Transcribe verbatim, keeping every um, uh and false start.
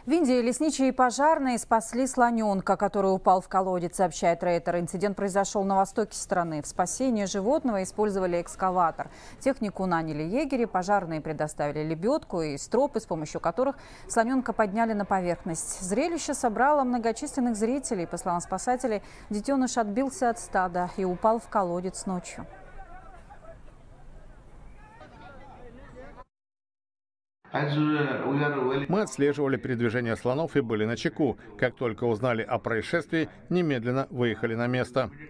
В Индии лесничие и пожарные спасли слоненка, который упал в колодец, сообщает Рейтер. Инцидент произошел на востоке страны. В спасение животного использовали экскаватор. Технику наняли егери, пожарные предоставили лебедку и стропы, с помощью которых слоненка подняли на поверхность. Зрелище собрало многочисленных зрителей. По словам спасателей, детеныш отбился от стада и упал в колодец ночью. Мы отслеживали передвижение слонов и были начеку. Как только узнали о происшествии, немедленно выехали на место.